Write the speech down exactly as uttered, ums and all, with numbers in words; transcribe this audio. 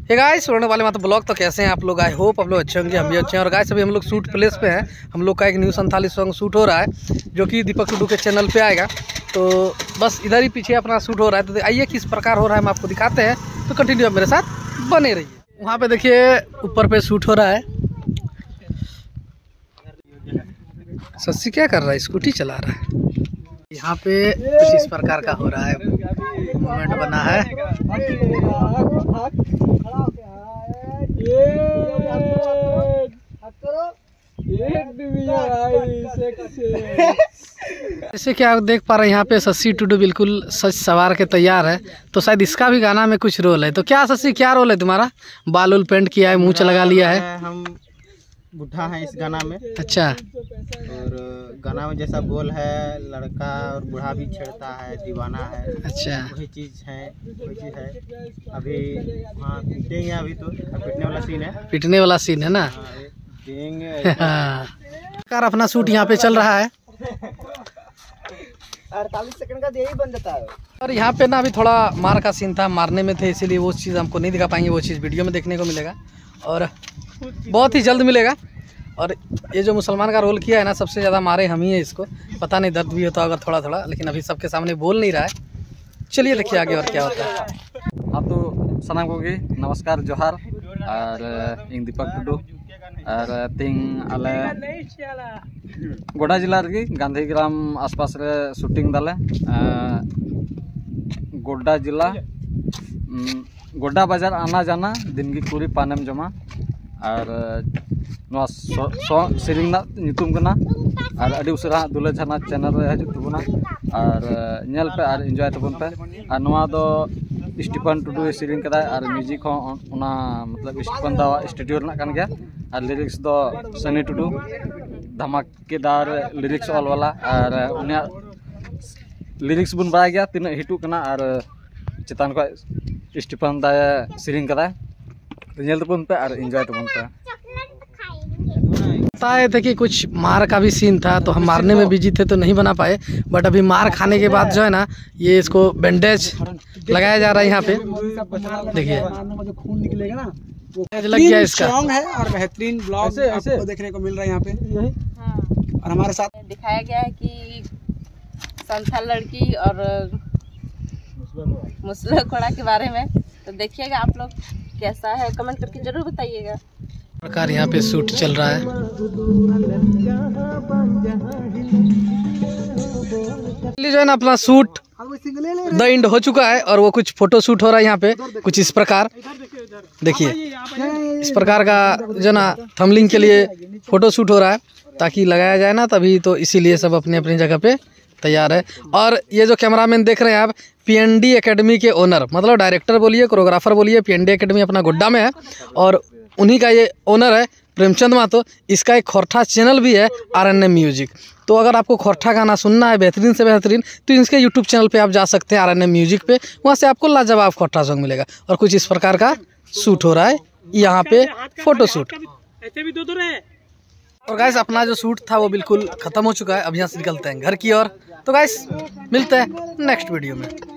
Hey guys, उड़ने वाले माता ब्लॉग। तो कैसे हैं आप लोग? आई होप आप लोग अच्छे होंगे, हम भी अच्छे हैं। और गाइस अभी हम लोग शूट प्लेस पे हैं। हम लोग का एक न्यू संताली सॉन्ग शूट हो रहा है जो कि दीपक टुडू के चैनल पे आएगा। तो बस इधर ही पीछे अपना शूट हो रहा है। तो आइए किस प्रकार हो रहा है हम आपको दिखाते हैं। तो कंटिन्यू आप मेरे साथ बने रहिए। वहाँ पे देखिए ऊपर पे शूट हो रहा है। सस्सी क्या कर रहा है? स्कूटी चला रहा है। यहाँ पे कुछ इस प्रकार का हो रहा है, मोमेंट बना है। जैसे कि आप देख पा रहे हैं यहाँ पे सस्सी टुडू बिल्कुल सच सवार के तैयार है। तो शायद इसका भी गाना में कुछ रोल है। तो क्या सस्सी, क्या रोल है तुम्हारा? बाल उल पेंट किया है, मुँह लगा लिया है। हम बुढ़ा है इस गाना में। अच्छा। और गाना में जैसा बोल है, लड़का और बूढ़ा भी छेड़ता है, दीवाना है। अच्छा, वही चीज है, वही चीज है। अभी हाँ पीटेंगे, अभी तो पीटने वाला सीन है। पीटने वाला सीन है ना? देंगे। कार अपना शूट यहाँ पे चल रहा है। अड़तालीस सेकंड का यही बन जाता है। और यहाँ पे ना अभी थोड़ा मार का सीन था, मारने में थे, इसीलिए वो चीज़ हमको नहीं दिखा पाएंगे। वो चीज़ वीडियो में देखने को मिलेगा और बहुत ही जल्द मिलेगा। और ये जो मुसलमान का रोल किया है ना, सबसे ज़्यादा मारे हम ही है इसको। पता नहीं दर्द भी होता होगा थोड़ा थोड़ा, लेकिन अभी सबके सामने बोल नहीं रहा है। चलिए देखिए आगे और क्या होता है। हाँ तो सनाम को नमस्कार जोहार और इन दीपक टुडू और तीन आले गोडा जिला रही गांधीग्राम आसपास रे शूटिंग दाले। गोड्डा जिला गोड्डा बाजार आना जाना दिन की कुरी पानेम जमा और सेरिंग नुतुम कना और अड़ी उसरा दुले झाना चैनल रे हजु तबुना और नेल पे और एंजॉय तबुन पे। और नवा दो स्टीफन टुडू सेरिंग कदा और म्यूजिक हो उना मतलब स्टीफन दा स्टूडियो रना कान गया। और लिरिक्स दो सनी टुडू धमाकेदार लिरिक्स ऑल वाला। और उनिया लिरिक्स बुन बाय गया तीन हिटू कना और चितान को स्टीफन दा सेरिंग कदा नेल तबुन पे और एंजॉय तबुन पे। बताए थे कि कुछ मार का भी सीन था, तो हम मारने में बिजी थे तो नहीं बना पाए। बट अभी मार खाने के बाद जो है ना, ये इसको बैंडेज लगाया जा रहा है। यहाँ पे देखिए खून निकलेगा ना, वो लग गया इसका। स्ट्रॉन्ग है और बेहतरीन ब्लॉग आपको देखने को मिल रहा है यहाँ पे। और हमारे साथ दिखाया गया है कि संथाल लड़की और मुस्लिम कोड़ा के बारे में। तो देखिएगा आप लोग, कैसा है कमेंट करके जरूर बताइएगा। प्रकार यहाँ पे शूट चल रहा है। जो है ना अपना शूट द एंड हो चुका है और वो कुछ फोटो शूट हो रहा है यहाँ पे कुछ इस प्रकार। देखिए इस प्रकार का जो ना थंबनेल के लिए फोटो शूट हो रहा है ताकि लगाया जाए ना, तभी तो इसीलिए सब अपनी अपनी जगह पे तैयार है। और ये जो कैमरामैन देख रहे हैं आप, पीएनडी एकेडमी के ओनर, मतलब डायरेक्टर बोलिए, कोरियोग्राफर बोलिए, पीएनडी एकेडमी अपना गोड्डा में है और उन्हीं का ये ओनर है प्रेमचंद मातो। इसका एक खोरठा चैनल भी है आरएनएम म्यूजिक। तो अगर आपको खोरठा गाना सुनना है बेहतरीन से बेहतरीन, तो इसके यूट्यूब चैनल पे आप जा सकते हैं आरएनएम म्यूजिक पे। वहाँ से आपको लाजवाब खोरठा सॉन्ग मिलेगा। और कुछ इस प्रकार का शूट हो रहा है यहाँ पे, फोटो शूट। और गाइस अपना जो शूट था वो बिल्कुल खत्म हो चुका है। अब यहाँ से निकलते हैं घर की ओर। तो गाइस मिलते हैं नेक्स्ट वीडियो में।